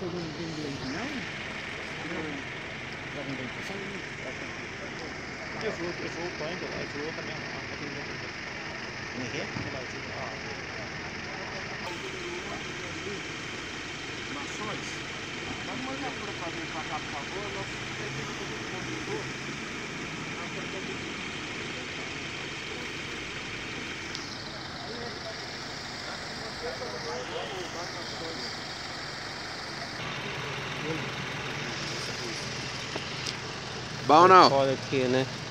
do leite, não? Eu vou o panda lá, eu vou também. Como é que é? Nações. Pode mandar para fazer para cá, por favor. Nós temos que fazer um condutor. Bom ou não? Olha aqui, né?